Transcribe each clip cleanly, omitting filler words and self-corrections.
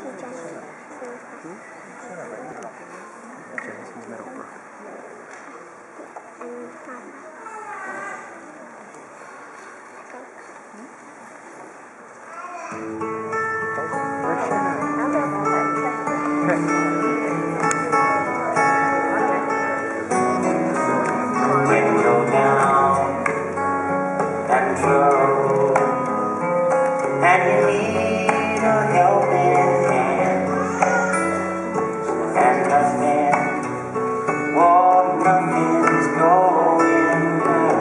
When you're down and troubled and you need a helping hand, and nothing's going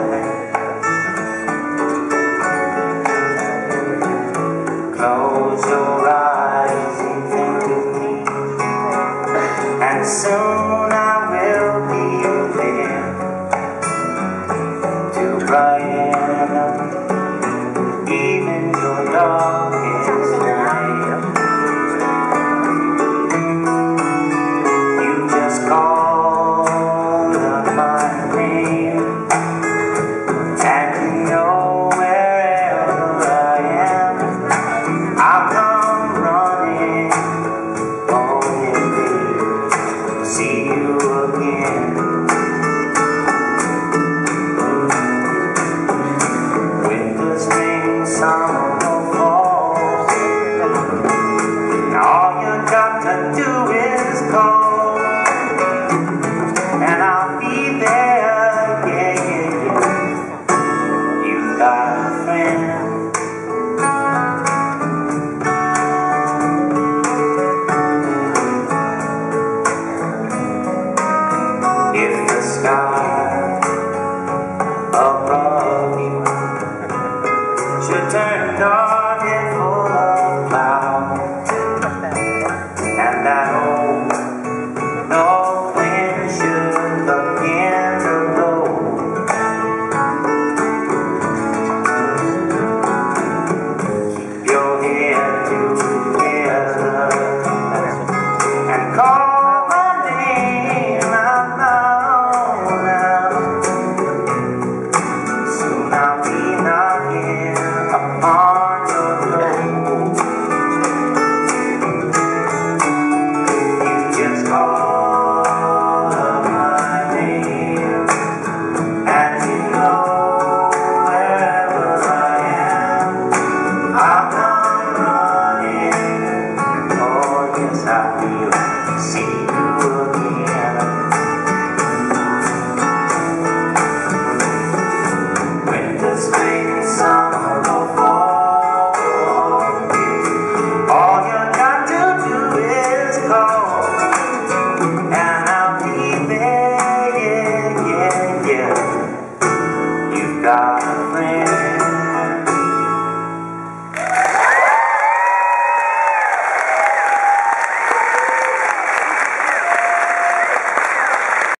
right. Close your eyes and think of me, and soon I will be there to brighten up even your darkest night. You just call up my name, and you know wherever I am, I'll come running only to see you again. Summer falls, and all you got to do is call, and I'll be there, yeah. You've got a friend. If the sky above you should turn dark and full of clouds, and that old north wind should begin to blow, keep your head together and call my name out loud. Soon I'll be knocking upon your door. You just call up my name, and you know wherever I am, I'll come running. Oh yes, I will see you again. Winter, spring, summer, or fall, all you got to do is call, and I'll be there, yeah, yeah, yeah. You've got a friend.